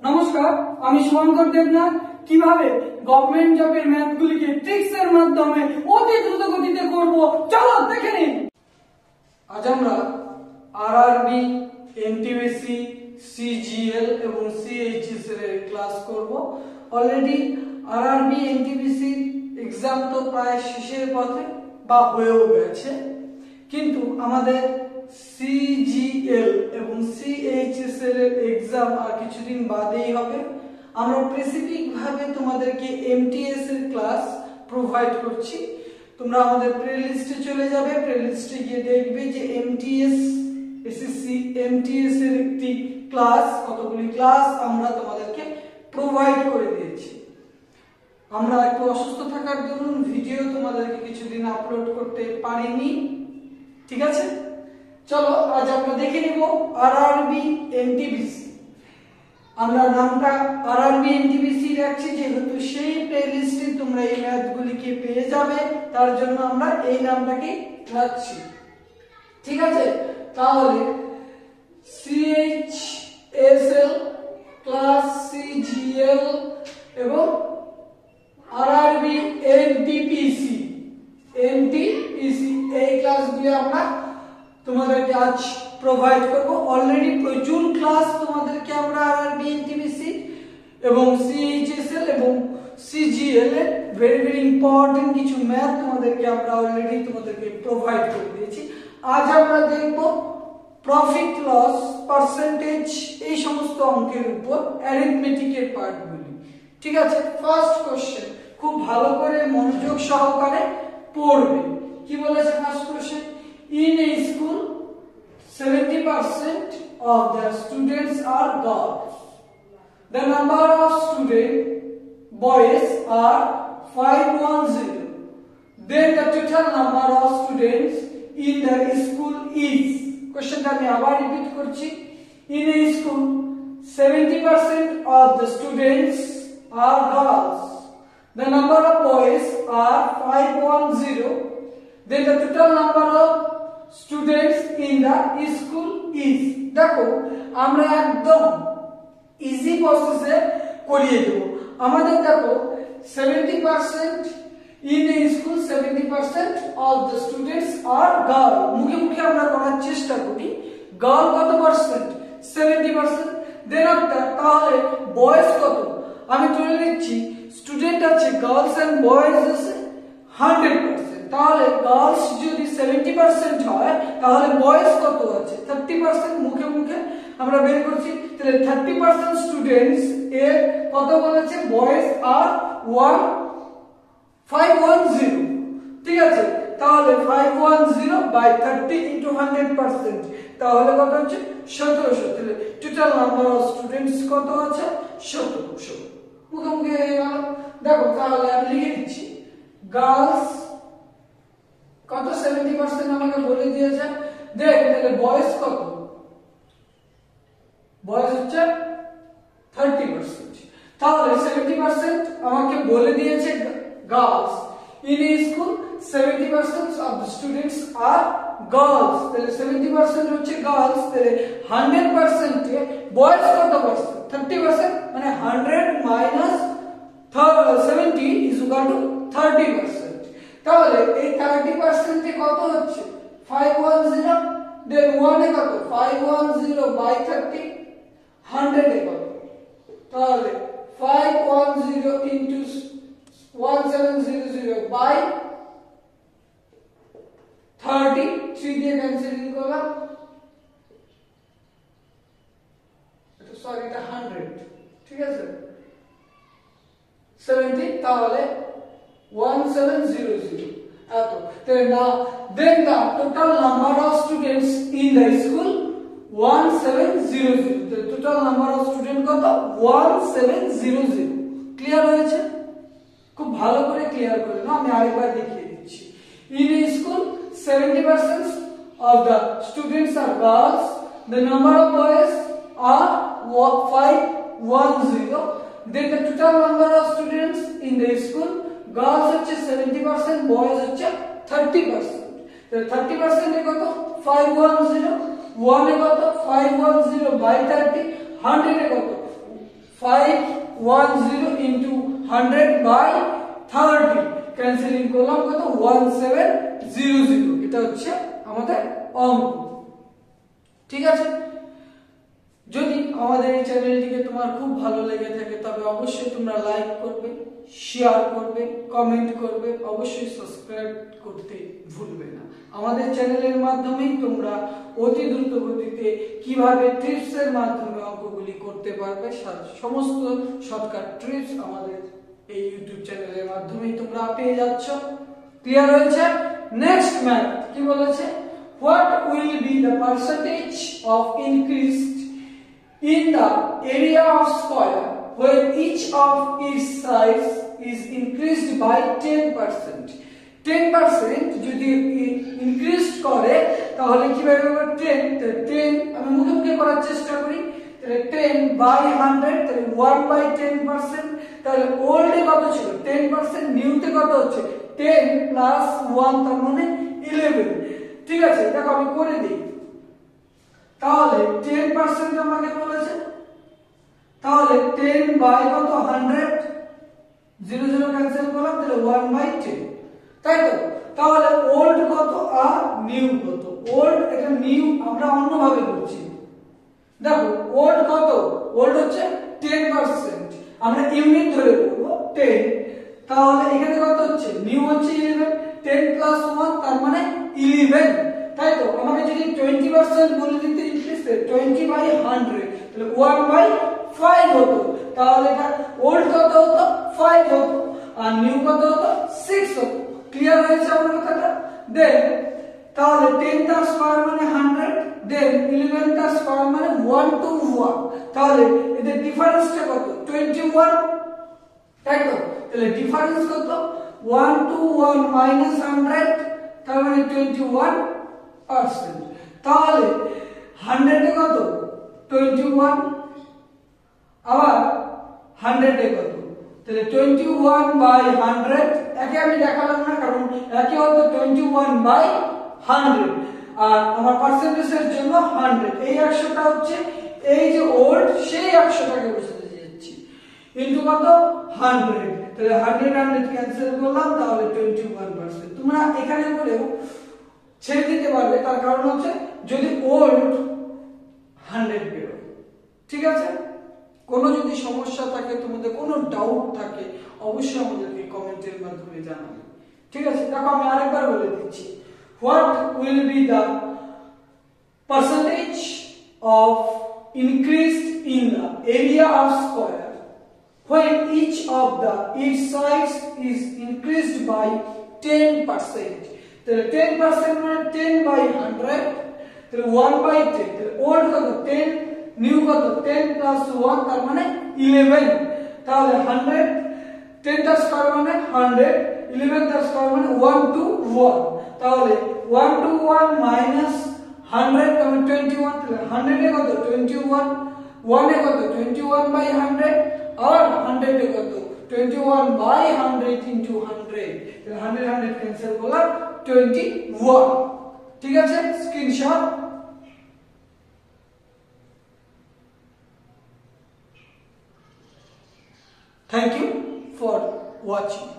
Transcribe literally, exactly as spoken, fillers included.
নমস্কার, আমি শুভঙ্কর দেবনাথ। কিভাবে গভর্নমেন্ট জবের ম্যাথগুলিকে ট্রিক্সের মাধ্যমে অতি দ্রুত গতিতে করব, চলো দেখে নিন। আজ আমরা আরআরবি, এনটিপিসি, সিজিএল এবং সিএইচএস এর ক্লাস করব। অলরেডি আরআরবি, এনটিপিসি এক্সাম তো প্রায় শেষের পথে বা হয়েও গেছে, কিন্তু আমাদের সিজিএল এবং সিএইচএস এর এক্সাম আর কিছুদিন বাদেই হবে। আমরা স্পেসিফিক ভাবে তোমাদেরকে এমটিএস এর ক্লাস প্রোভাইড করছি। তোমরা আমাদের প্লেলিস্টে চলে যাবে, প্লেলিস্টে গিয়ে দেখবে যে এমটিএস এসএসসি এমটিএস এর একটি ক্লাস, কতগুলি ক্লাস আমরা তোমাদেরকে প্রোভাইড করে দিয়েছি। আমরা একটু অসুস্থ থাকার দরুন ভিডিও তোমাদেরকে কিছুদিন আপলোড করতে পারিনি, ঠিক আছে? চলো আজ আমরা দেখে নিব আরআরবি, এনটিপিসি। আমরা নামটা আরআরবি, এনটিপিসি রাখছি যেহেতু সেই প্লেলিস্টে তোমরা এই ম্যাথগুলিকে পেয়ে যাবে, তার জন্য আমরা এই নামটাকে রাখছি, ঠিক আছে? তাহলে সিএইচএসএল ক্লাস, সিজিএল এবং আরআরবি, এনটিপিসি এনটিপিসি এই ক্লাসগুলি আমরা তোমাদেরকে আজ প্রোভাইড করব। অলরেডি প্রচুর ক্লাস তোমাদেরকে আমরা আরআরবি, এনটিপিসি এবং সিএইচএসএল এবং সিজিএল এর ভেরি ভেরি ইম্পর্টেন্ট কিছু ম্যাথ তোমাদেরকে আমরা অলরেডি তোমাদেরকে প্রোভাইড করে দিয়েছি। আজ আমরা দেখব প্রফিট লস, পার্সেন্টেজ, এই সমস্ত অঙ্কের উপর অ্যারিথমেটিকের পার্টগুলি, ঠিক আছে? ফার্স্ট কোশ্চেন খুব ভালো করে মনোযোগ সহকারে পড়বে। কি বলেছে first question? In a school, seventy percent of the students are girls. The number of student boys are five hundred. Then the total number of students in the school is. Question টা আমি আবার repeat করছি। In a school, seventy percent of the students are girls. The number of boys are five hundred. Then the total number of students in the school is. দেখো আমরা একদম easy প্রসেসে করিয়ে দেব। আমাদের দেখো seventy percent in a school, seventy percent of the students are girl. মুখে মুখে আমরা করার চেষ্টা করি। গার্ল কত percent? seventy percent. Then after তাহলে বয়েজ কত? আমি ধরে নিচ্ছি স্টুডেন্ট আছে গার্লস এন্ড বয়েজ আছে one hundred percent. তাহলে গার্লস যদি seventy percent হয় তাহলে বয়েজ কত আছে? thirty percent. মুখে মুখে আমরা বের করছি। তাহলে thirty percent স্টুডেন্টস এর কত বলেছে? বয়েজ আর five hundred, ঠিক আছে? তাহলে five hundred by thirty into one hundred percent, তাহলে কত হচ্ছে? সতেরোশো। তাহলে টোটাল নাম্বার অফ স্টুডেন্টস কত আছে? সতেরোশো। মুখে মুখে হয়ে গেল। দেখো তাহলে আমি লিখে দিচ্ছি গার্লস কত? seventy percent আমাকে বলে দিয়েছে। দেখ তাহলে বয়েজ কত? বয়েজ হচ্ছে thirty percent। তাহলে seventy percent আমাকে বলে দিয়েছে girls. In a school seventy percent of the students আর গার্লস। তাহলে seventy percent হচ্ছে গার্লস। তাহলে one hundred percent এ বয়েজ কত পার্সেন্ট? thirty percent, মানে one hundred minus seventy is equal to thirty percent। তাহলে এই thirty percent এ কত হচ্ছে? five hundred। দেন one এ কত? five hundred by thirty, one hundred এ কত? তাহলে five hundred into seventeen hundred by thirty, three দিয়ে ক্যান্সেলিং করলাম। এটা সরি এটা one hundred, ঠিক আছে? seventy, তাহলে seventeen hundred এত। তাহলে না then the total number of students in the school seventeen hundred। the total number of student কত? seventeen hundred। ক্লিয়ার হয়েছে? খুব ভালো করে ক্লিয়ার করে নাও, আমি আরেকবার দেখিয়ে দিচ্ছি। in a school seventy percent of the students are girls. The number of boys are five hundred. Then the total number of students in the school, girls হচ্ছে seventy percent, boys হচ্ছে thirty percent. তাহলে thirty percent এ কত? five hundred। one এ কত? five hundred by thirty, one hundred এ কত? Five one zero into hundred by thirty, cancelling করলাম কত ওয়ান সেভেন জিরো জিরো। এটা হচ্ছে আমাদের অঙ্ক। ঠিক আছে, যদি আমাদের এই চ্যানেলটিকে তোমার খুব ভালো লেগে থাকে তবে অবশ্যই তোমরা লাইক করবে, শেয়ার করবে, কমেন্ট করবে, অবশ্যই সাবস্ক্রাইব করতে ভুলবে না। আমাদের চ্যানেলের মাধ্যমে তোমরা অতি দ্রুত গতিতে কিভাবে ট্রিপস এর মাধ্যমে অঙ্কগুলি করতে পারবে সমস্ত শর্টকাট ট্রিপস আমাদের এই ইউটিউব চ্যানেলের মাধ্যমেই তোমরা পেয়ে যাচ্ছ। ক্লিয়ার হয়েছে? নেক্সট ম্যাথ কি বলেছে, what will be the percentage of increased in the area of square when each of its sides is increased by ten percent? ten percent যদি ইনক্রিজ করে তাহলে কিভাবে হবে? ten ten আমি মুখে মুখে করার চেষ্টা করি। তাহলে ten বাই হান্ড্রেড, তাহলে one বাই ten percent। তাহলে ওল্ড এ কত ছিল ten percent, নিউ তে কত হচ্ছে ten প্লাস one, তার মানে eleven। ঠিক আছে, দেখো আমি করে দিই। তাহলে ten percent আমাকে বলেছে, তাহলে ten বাই কত হান্ড্রেড, জিরো জিরো ক্যান্সেল করলাম, তাহলে one বাই ten, তাই তো? তাহলে ওল্ড কত আর নিউ কত? ওল্ড এটা নিউ আমরা অন্যভাবে করছি। দেখো ওল্ড কত, ওল্ড হচ্ছে ten percent, আমরা ইউনিট ধরে করব ten। তাহলে এখানে কত হচ্ছে, নিউ হচ্ছে eleven, ten প্লাস one তার মানে eleven, তাই তো? আমাকে যদি twenty percent বলে দিতে ইনক্রিজ twenty বাই হান্ড্রেড, তাহলে one বাই five হতো। তাহলে এটা ওল্ড কত হতো five হতো আর নিউ কত হতো six হতো। ক্লিয়ার হয়েছে আমার কথাটা? দেন তাহলে ten তার স্কয়ার মানে হান্ড্রেড, দেন eleven তার স্কয়ার মানে one to one, তাহলে এদের ডিফারেন্সটা কত twenty-one, তাই তো? তাহলে ডিফারেন্স কত one to one minus hundred, তার মানে twenty-one percent। তাহলে হান্ড্রেড এ কত twenty-one, আবার হান্ড্রেড এ কত, তাহলে twenty-one বাই হান্ড্রেড। একে আমি দেখালাম না কারণ একে হতো twenty-one বাই হান্ড্রেড আর আমার পার্সেন্টেজের জন্য হান্ড্রেড। এই একশোটা হচ্ছে এই যে ওল্ড সেই একশোটাকে বোঝাতে যাচ্ছি, ইনটু কত হান্ড্রেড, তাহলে হান্ড্রেড হান্ড্রেড ক্যান্সেল করলাম, তাহলে twenty-one percent। তোমরা এখানে করেও ছেড়ে দিতে পারবে, তার কারণ হচ্ছে যদি ওল্ড হান্ড্রেড বেরো। ঠিক আছে, কোনো যদি সমস্যা থাকে, তোমাদের কোনো ডাউট থাকে, অবশ্যই আমাদেরকে কমেন্টের মাধ্যমে জানাবে। ঠিক আছে, দেখো আমি আরেকবার বলে দিচ্ছি, what will be the percentage of increased in the area of square when each of the its sides is increased by ten percent? তাহলে ten percent মানে ten বাই হান্ড্রেড, তাহলে one বাই ten, তাহলে old কত ten, new কত ten plus one তার মানে eleven। তাহলে hundred, ten তার স্কয়ার মানে হান্ড্রেড, eleven তার স্কয়ার মানে one to one, তাহলে one to one minus hundred মানে twenty-one, তাহলে হান্ড্রেড এ কত twenty-one, one এ কত twenty-one বাই হান্ড্রেড, আর হান্ড্রেড এ কত twenty-one by hundred into hundred, তাহলে হান্ড্রেড হান্ড্রেড ক্যান্সেল করলাম twenty-one। ঠিক আছে, screenshot. Thank you for watching.